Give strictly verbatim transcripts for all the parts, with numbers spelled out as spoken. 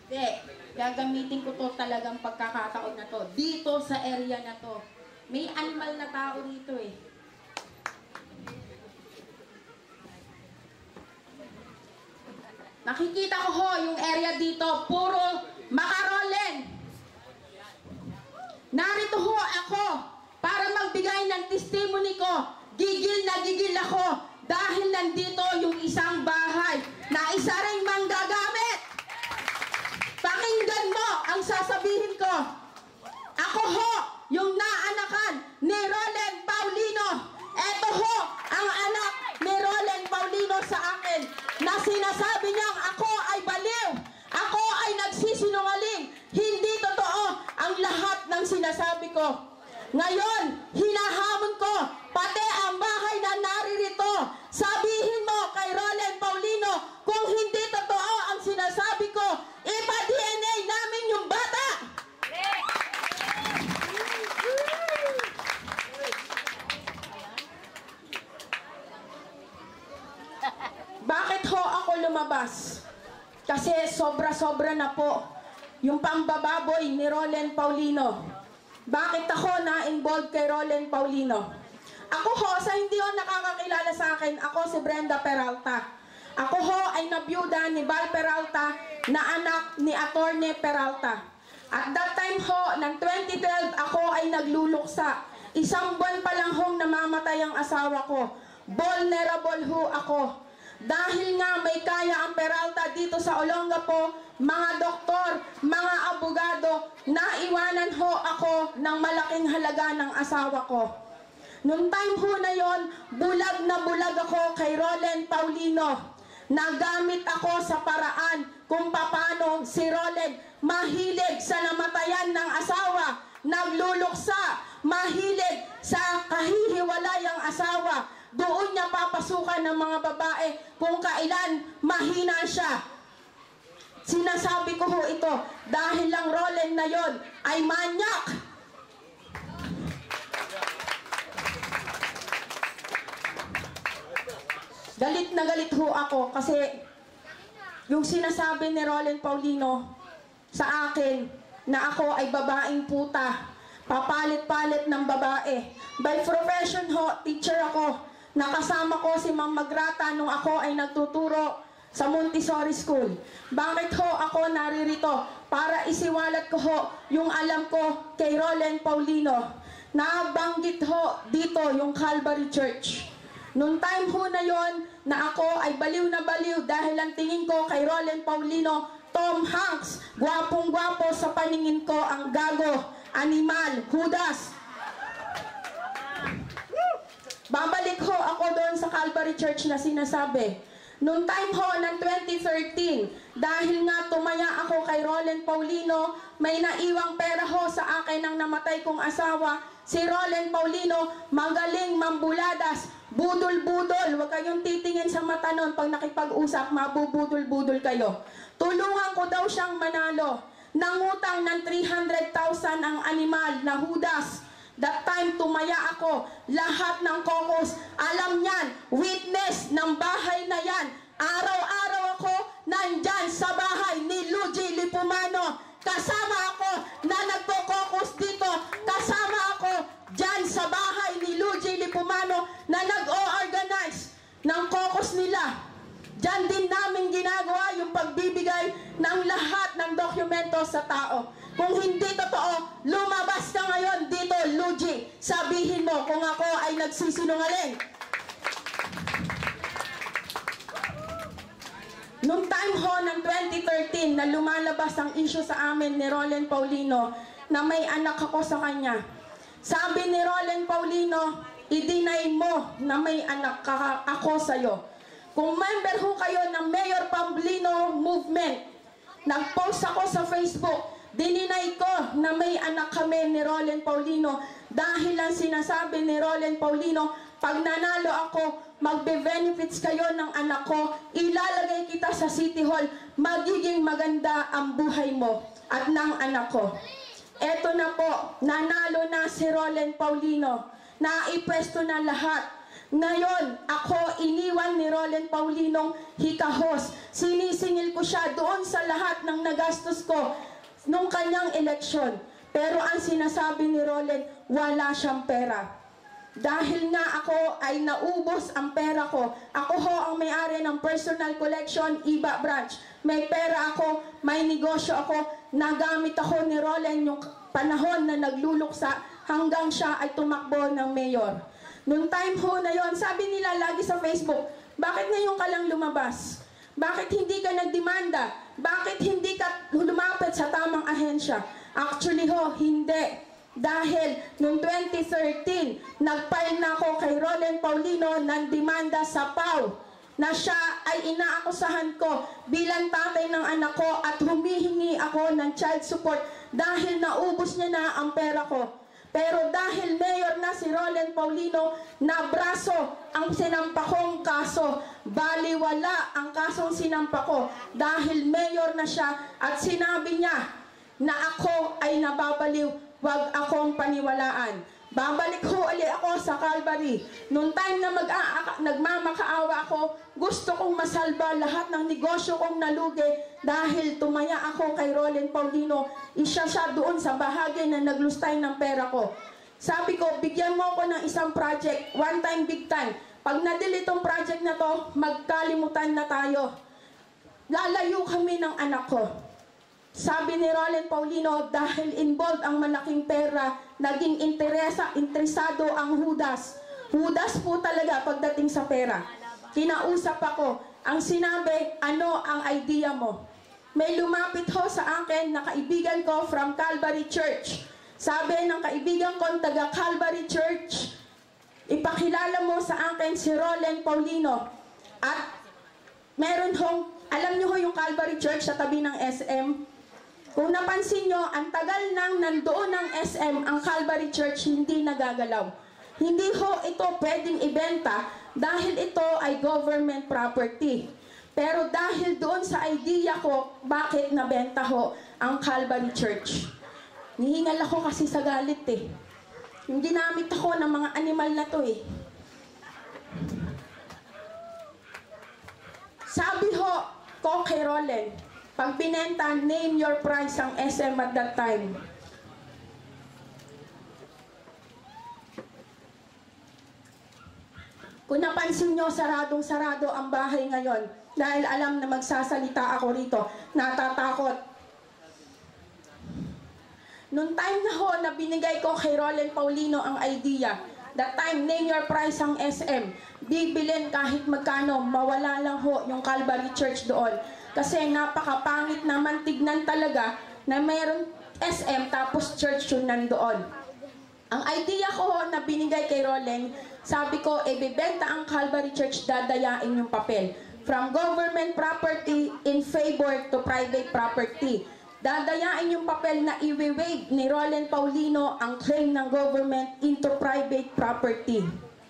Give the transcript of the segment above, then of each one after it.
Hindi. Gagamitin ko to talagang pagkakataon na to. Dito sa area na to. May animal na tao rito eh. Nakikita ko ho yung area dito. Puro makarolen. Narito ho ako para magbigay ng testimony ko. Gigil na gigil ako dahil nandito yung isang bahay na isa ring manggagamit. Pakinggan mo ang sasabihin ko. Ako ho yung naanakan ni Rolen Paulino. Eto ho ang anak ni Rolen Paulino sa akin na sinasabi niyang ako ay baliw. Ako ay nagsisinungaling. Hindi totoo ang lahat ng sinasabi ko. Ngayon, hinahamon ko pati ang bahay na naririto. Sabihin mo kay Rolen Paulino kung hindi totoo ang sinasabi ko, ipa-D N A namin yung bata. Bakit ho ako lumabas? Kasi sobra-sobra na po yung pambababoy ni Rolen Paulino. Bakit ako na-involved kay Rolen Paulino? Ako ho, sa hindi ho nakakakilala sa akin, ako si Brenda Peralta. Ako ho ay nabiyuda ni Val Peralta na anak ni Attorney Peralta. At that time ho, ng twenty twelve, ako ay nagluluksa. Isang buwan pa lang hong namamatay ang asawa ko. Vulnerable ho ako. Dahil nga may kaya ang Peralta dito sa Olongapo, mga doktor, mga abogado, naiwanan ho ako ng malaking halaga ng asawa ko. Noong time ho na yon, bulag na bulag ako kay Rolen Paulino. Nagamit ako sa paraan kung paano si Rolen mahilig sa namatayan ng asawa, nagluluksa, mahilig sa kahihiwalayang asawa. Doon niya papasukan ng mga babae kung kailan mahina siya. Sinasabi ko ho ito dahil lang Rolen na yon ay manyak. Galit na galit ho ako kasi yung sinasabi ni Rolen Paulino sa akin na ako ay babaeng puta, papalit-palit ng babae. By profession ho, teacher ako. Nakasama ko si Ma'am Magrata nung ako ay nagtuturo sa Montessori School. Bakit ho ako naririto? Para isiwalat ko ho yung alam ko kay Rolen Paulino. Nabanggit ho dito yung Calvary Church. Noong time ho na yon na ako ay baliw na baliw dahil ang tingin ko kay Rolen Paulino, Tom Hanks, gwapong-gwapo sa paningin ko ang gago, animal, Judas. Babalik ho ako doon sa Calvary Church na sinasabi. Noong time ho ng twenty thirteen, dahil nga tumaya ako kay Rolen Paulino, may naiwang pera ho sa akin ng namatay kong asawa. Si Rolen Paulino, magaling mambuladas, budol-budol. Huwag kayong titingin sa mata nun. Pag nakipag-usap, mabubudol-budol kayo. Tulungan ko daw siyang manalo. Nangutang ng three hundred thousand ang animal na Judas. That time, tumaya ako. Lahat ng kokos, alam niyan, witness ng bahay na yan. Araw-araw ako nandyan sa bahay ni Luigi Lipumano. Kasama ako na nagpo-kokos dito. Kasama ako dyan sa bahay ni Luigi Lipumano na nag-o-organize ng kokos nila. Dyan din namin ginagawa yung pagbibigay ng lahat ng dokumento sa tao. Kung hindi totoo, lumabas ka ngayon dito, Luigi. Sabihin mo kung ako ay nagsisinungaling. Noong time ho ng twenty thirteen na lumalabas ang issue sa amin ni Rolen Paulino na may anak ako sa kanya. Sabi ni Rolen Paulino, i-deny mo na may anak ka ako sa'yo. Kung member ho kayo ng Mayor Paulino Movement, nag-post ako sa Facebook, dininay ko na may anak kami ni Rolen Paulino dahil lang sinasabi ni Rolen Paulino, pag nanalo ako, magbe-benefits kayo ng anak ko, ilalagay kita sa City Hall, magiging maganda ang buhay mo at ng anak ko. Eto na po, nanalo na si Rolen Paulino, naipwesto na lahat. Ngayon, ako iniwan ni Rolen Paulinong hikahos. Sinisingil ko siya doon sa lahat ng nagastos ko nung kanyang eleksyon. Pero ang sinasabi ni Rolen, wala siyang pera. Dahil nga ako ay naubos ang pera ko. Ako ho ang may-ari ng personal collection, Iba Branch. May pera ako, may negosyo ako. Nagamit ako ni Rolen yung panahon na nagluluksa hanggang siya ay tumakbo ng mayor. Noong time ho na yon, sabi nila lagi sa Facebook, bakit ngayon ka lang lumabas? Bakit hindi ka nagdemanda? Bakit hindi ka lumapit sa tamang ahensya? Actually ho, hindi. Dahil noong twenty thirteen, nag-file na ako kay Rolen Paulino ng demanda sa P A W na siya ay inaakusahan ko bilang tatay ng anak ko at humihingi ako ng child support dahil naubos niya na ang pera ko. Pero dahil mayor na si Rolen Paulino, na braso ang sinampa kong kaso. Baliwala ang kasong sinampa ko dahil mayor na siya at sinabi niya na ako ay nababaliw, wag akong paniwalaan. Babalik ho ulit ako sa Calvary. Noong time na mag nagmamakaawa ako, gusto kong masalba lahat ng negosyo kong nalugi dahil tumaya ako kay Rolen Paulino. Isa siya doon sa bahagi na naglustay ng pera ko. Sabi ko, bigyan mo ako ng isang project, one time, big time. Pag na-delete tong project na to, magkalimutan na tayo. Lalayo kami ng anak ko. Sabi ni Rolen Paulino, dahil involved ang malaking pera, naging interesa, interesado ang Judas. Judas po talaga pagdating sa pera. Kinausap ako. Ang sinabi, ano ang idea mo? May lumapit ho sa akin na kaibigan ko from Calvary Church. Sabi ng kaibigan ko taga Calvary Church, ipakilala mo sa akin si Rolen Paulino. At meron hong, alam niyo ho yung Calvary Church sa tabi ng S M? Kung napansin nyo, ang tagal nang nandoon ng S M, ang Calvary Church hindi nagagalaw. Hindi ho ito pwedeng ibenta dahil ito ay government property. Pero dahil doon sa idea ko, bakit nabenta ho ang Calvary Church? Nihingal ako kasi sa galit eh. Yung ginamit ako ng mga animal na to eh. Sabi ho ko kay Rolen, pag binenta, name your price ang S M at that time. Kung napansin nyo, saradong-sarado ang bahay ngayon dahil alam na magsasalita ako rito, natatakot. Noong time na ho na binigay ko kay Rolen Paulino ang idea, that time, name your price ang S M. Bibilin kahit magkano, mawala lang ho yung Calvary Church doon. Kasi napakapangit naman tignan talaga na mayroon S M tapos church yun nandoon. Ang idea ko na binigay kay Rolen, sabi ko, ibibenta ang Calvary Church, dadayain yung papel. From government property in favor to private property. Dadayain yung papel na i-waive ni Rolen Paulino ang claim ng government into private property.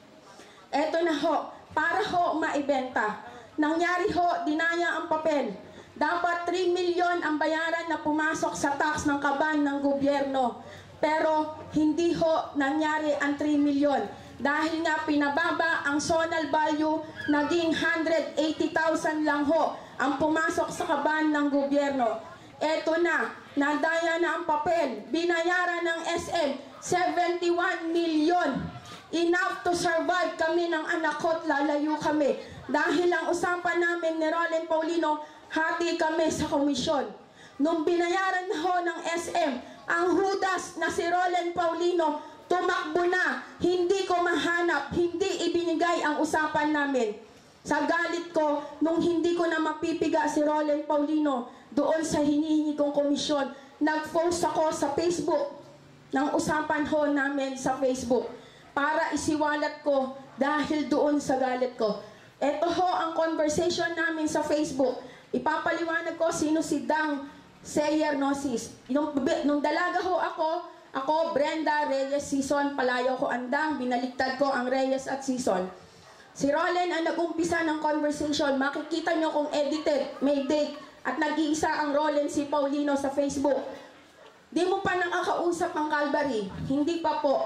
Eto na ho, para ho maibenta. Nangyari ho, dinaya ang papel. Dapat three million ang bayaran na pumasok sa tax ng kaban ng gobyerno. Pero hindi ho nangyari ang three million. Dahil nga pinababa ang zonal value, naging one hundred eighty thousand lang ho ang pumasok sa kaban ng gobyerno. Eto na, nadaya na ang papel. Binayaran ng S M, seventy-one million. Enough to survive kami ng anak ko at lalayo kami. Dahil ang usapan namin ni Rolen Paulino, hati kami sa komisyon. Nung binayaran ho ng S M, ang Judas na si Rolen Paulino, tumakbo na. Hindi ko mahanap, hindi ibinigay ang usapan namin. Sa galit ko, nung hindi ko na mapipiga si Rolen Paulino, doon sa hinihingi kong komisyon, nag-post ako sa Facebook ng usapan ho namin sa Facebook para isiwalat ko dahil doon sa galit ko. Ito ho ang conversation namin sa Facebook. Ipapaliwanag ko sino si Dang Sayernosis. Nung, nung dalaga ho ako, ako, Brenda Reyes Season, palayo ko andang, binaliktad ko ang Reyes at Season. Si Rolen ang nag-umpisa ng conversation. Makikita nyo kung edited, may date, at nag-iisa ang Rolen si Paulino sa Facebook. Di mo pa nakakausap ang Calvary? Hindi pa po.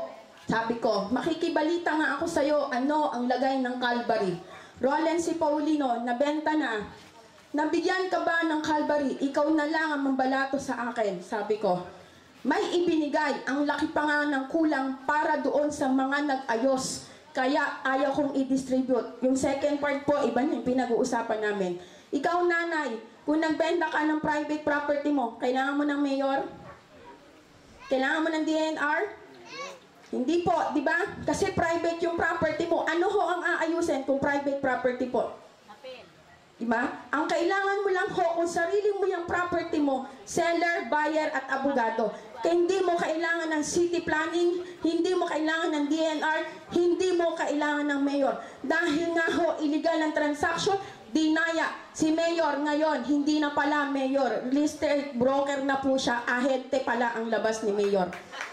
Sabi ko, makikibalita nga ako sa'yo, ano ang lagay ng Calvary. Roland C. Paulino, nabenta na. Nabigyan ka ba ng Calvary? Ikaw na lang ang mambalato sa akin. Sabi ko, may ibinigay, ang laki pa nga ng kulang para doon sa mga nag-ayos. Kaya ayaw kong i-distribute. Yung second part po, iba na yung pinag-uusapan namin. Ikaw, nanay, kung nagbenta ka ng private property mo, kailangan mo ng mayor? Kailangan mo ng D N R? Hindi po, di ba? Kasi private yung property mo. Ano ho ang aayusin kung private property po? Di ba? Ang kailangan mo lang ho, kung sarili mo yung property mo, seller, buyer, at abogado. Kaya hindi mo kailangan ng city planning, hindi mo kailangan ng D N R, hindi mo kailangan ng mayor. Dahil nga ho, illegal ang transaction, dinaya. Si mayor ngayon, hindi na pala mayor. Listed broker na po siya, ahente pala ang labas ni mayor.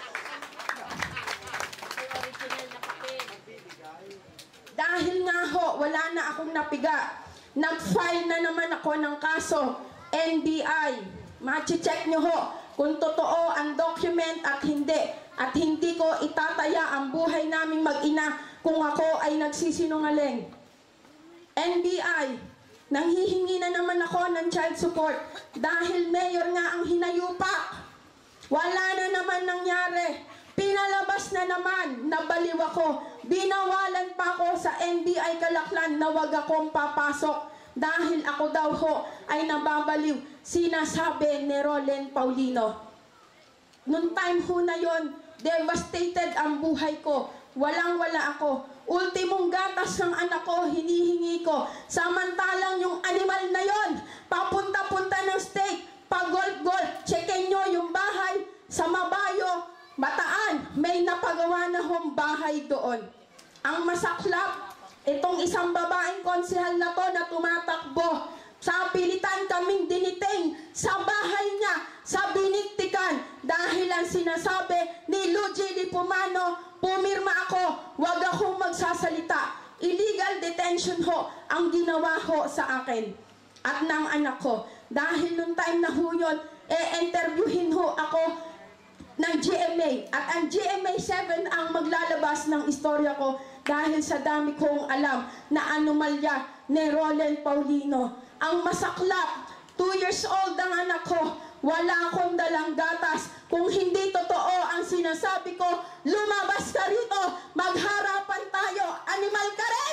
Dahil nga ho, wala na akong napiga. Nag-file na naman ako ng kaso, N B I. Machi-check nyo ho kung totoo ang document at hindi. At hindi ko itataya ang buhay naming mag-ina kung ako ay nagsisinungaling. N B I, nanghihingi na naman ako ng child support dahil mayor nga ang hinayupa. Wala na naman nangyari. Pinalabas na naman, nabaliw ako. Binawalan pa ako sa N B I Kalaklan na wag akong papasok dahil ako daw ho ay nababaliw. Sinasabi ni Roland Paulino. Noong time ho na yon, devastated ang buhay ko. Walang-wala ako. Ultimong gatas ng anak ko, hinihingi ko. Samantalang yung animal na yon, papunta-punta ng state, pagolf-golf, checkin nyo yung bahay sa Mabayo, Bataan, may napagawa na hong bahay doon. Ang masaklap, itong isang babaeng konsehal na to na tumatakbo, sa pilitan kaming diniting sa bahay niya, sa Biniktikan, dahil ang sinasabi ni Luigi Lipumano, pumirma ako, wag akong magsasalita. Illegal detention ho ang ginawa ho sa akin at ng anak ko. Dahil nung time na ho yun, e-interviewin ho ako ng G M A. At ang G M A seven ang maglalabas ng istorya ko dahil sa dami kong alam na anomalya ni Roland Paulino. Ang masaklap, two years old ang anak ko, wala akong dalang gatas. Kung hindi totoo ang sinasabi ko, lumabas ka rito, magharapan tayo, animal ka rin!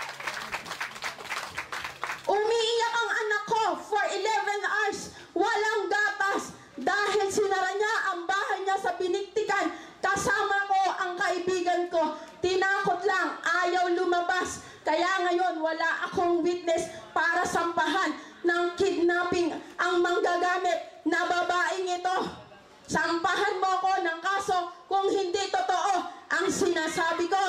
Umiiyak ang anak ko for eleven hours, walang gatas, dahil sinara niya ang bahay niya sa Biniktikan. Kasama ko ang kaibigan ko, tinakot lang, ayaw lumabas. Kaya ngayon wala akong witness para sampahan ng kidnapping ang manggagamit na babaeng ito. Sampahan mo ko ng kaso kung hindi totoo ang sinasabi ko.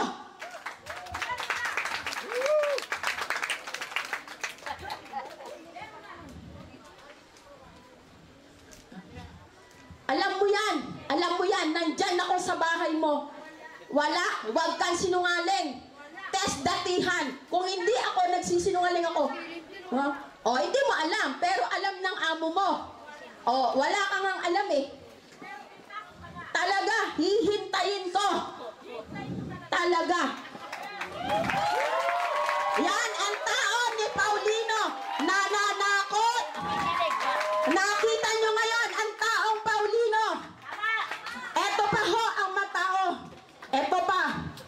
Alam mo yan, alam mo yan, nandyan ako sa bahay mo. Wala, huwag kang sinungaling. Test datihan. Kung hindi ako nagsisinungaling ako. Huh? O, hindi mo alam, pero alam ng amo mo. O, wala kang ang alam eh. Talaga, hihintayin ko. Talaga. Yan ang tao ni Paulino. Nananakot. Nakita nyo ngayon ang taong Paulino. Eto pa ho ang matao. Eto pa.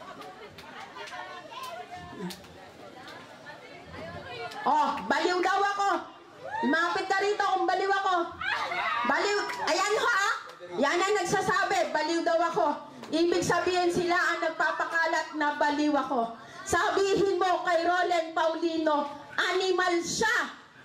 Oh, baliw daw ako. Lumapit ka rito kung baliw ako. Baliw. Ayan ho ah. Yan ang nagsasabi, baliw daw ako. Ibig sabihin sila ang nagpapakalat na baliw ako. Sabihin mo kay Roland Paulino, animal siya.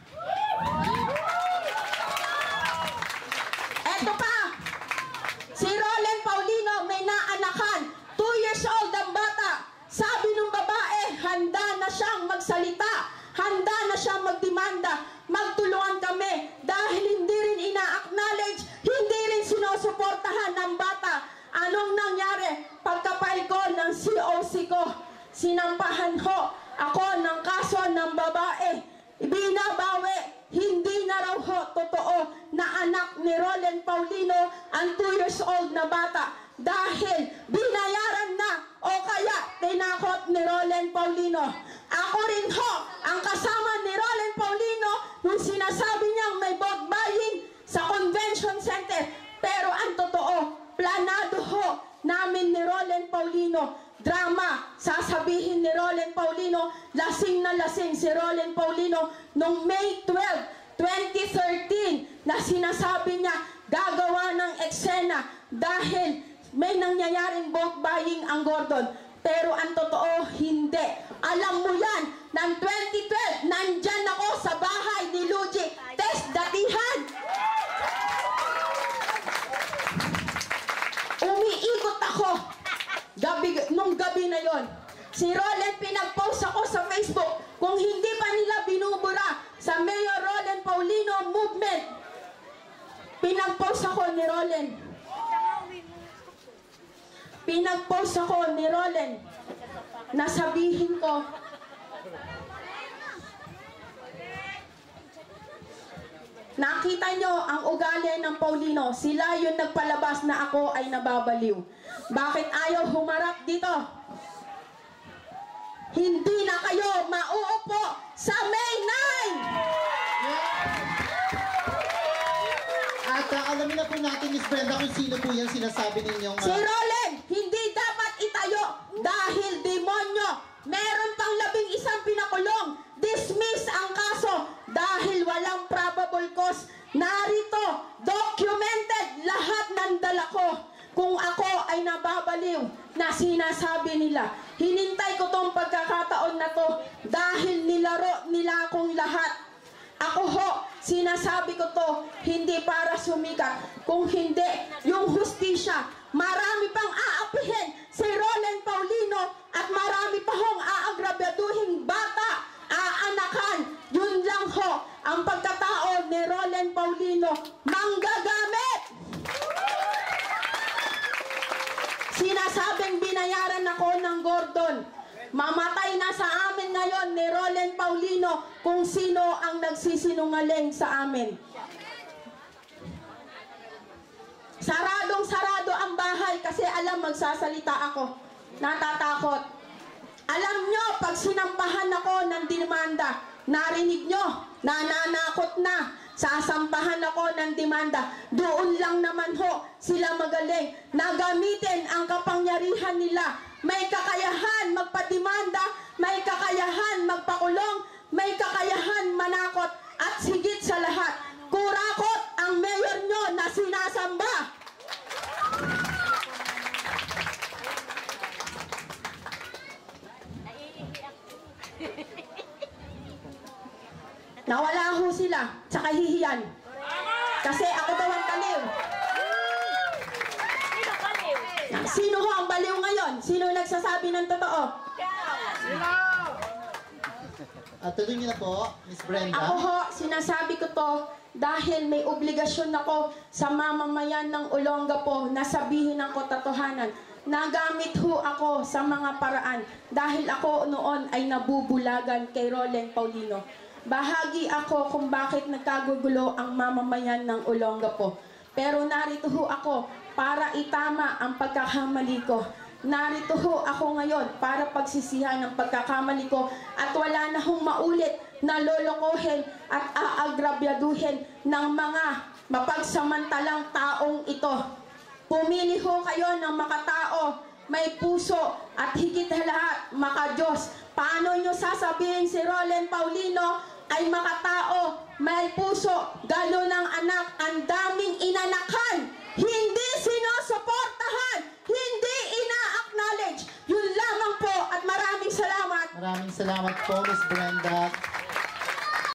Eto pa. Si Roland Paulino may naanakan. Two years old ang bata. Sabi ng babae, handa na siyang magsalita. Handa na siyang magdemanda. Magtulungan kami. Dahil hindi rin ina-acknowledge, hindi rin sinusuportahan ng bata. Anong nangyari? Pagkapail ko ng C O C ko, sinampahan ho ako ng kaso ng babae. Binabawi, hindi na raw ho totoo na anak ni Roland Paulino ang two years old na bata. dahil binayaran na o kaya tinakot ni Roland Paulino. Ako rin ho ang kasama ni Roland Paulino nung sinasabi niyang may vote buying sa convention center. Pero ang totoo, planado ho namin ni Roland Paulino. Drama, sasabihin ni Roland Paulino, lasing na lasing si Roland Paulino noong May twelfth, twenty thirteen na sinasabi niya gagawa ng eksena dahil may nangyayaring vote buying ang Gordon. Pero ang totoo, hindi. Alam mo yan, ng twenty twelve, nandyan ako sa bahay ni Luigi Test Datihan. Umiikot ako gabi, nung gabi na yon. Si Roland, pinag-post ako sa Facebook. Kung hindi pa nila binubura sa Mayor Roland Paulino movement, pinag-post ako ni Roland. Pinag-post ako ni Roland na sabihin ko, nakita nyo ang ugali ng Paulino. Sila yung nagpalabas na ako ay nababaliw. Bakit ayaw humarap dito? Hindi na kayo mauupo sa May nine! At uh, alamin na po natin, Miss Brenda, kung sino po yung sinasabi ninyong... Uh... Si Roland, hindi dapat itayo dahil demonyo. Meron pang labing isang pinakulong. Dismiss ang kaso dahil walang probable cause. Narito, documented lahat ng dala ko. Kung ako ay nababaliw na sinasabi nila, hinintay ko tong pagkakataon na to dahil nilaro nila akong lahat. Ako ho, sinasabi ko to, hindi para sumikat. Kung hindi, yung hustisya, marami pang aapihin si Roland Paulino at marami pa hong aagrabaduhing bata, aanakan. Yun lang ho, ang pagkatao ni Roland Paulino, manggagamit. Sinasabing binayaran ako ng Gordon. Mamatay na sa amin ngayon ni Roland Paulino kung sino ang nagsisinungaling sa amin. Saradong sarado ang bahay kasi alam magsasalita ako. Natatakot. Alam nyo, pag sinampahan ako ng demanda, narinig nyo, nananakot na. Sasampahan ako ng demanda. Doon lang naman ho sila magaling na gamitin ang kapangyarihan nila. May kakayahan magpademanda, may kakayahan magpakulong, may kakayahan manakot, at higit sa lahat, kurakot ang mayor nyo na sinasamba. Nawala ho sila sa kahihiyan. Kasi ako daw ang baliw. Sino ho ang baliw ngayon? Sino nagsasabi ng totoo? At tuloy niyo na po, Miss Brenda. Ako ho, sinasabi ko to dahil may obligasyon ako sa mamamayan ng Olongapo na sabihin ang katotohanan. Nagamit ho ako sa mga paraan dahil ako noon ay nabubulagan kay Roland Paulino. Bahagi ako kung bakit nagkagugulo ang mamamayan ng Olongapo. Pero narito ho ako para itama ang pagkakamali ko. Narito ho ako ngayon para pagsisihan ang pagkakamali ko at wala na hong maulit na lolokohin at aagrabyaduhin ng mga mapagsamantalang taong ito. Pumili ho kayo ng makatao, may puso at higit sa lahat, makadiyos. Paano nyo sasabihin si Roland Paulino ay makatao, may puso, galo ng anak, ang daming inanakan, hindi sinusuportahan, hindi ina-acknowledge. Yun lamang po at maraming salamat. Maraming salamat po, Miss Brenda.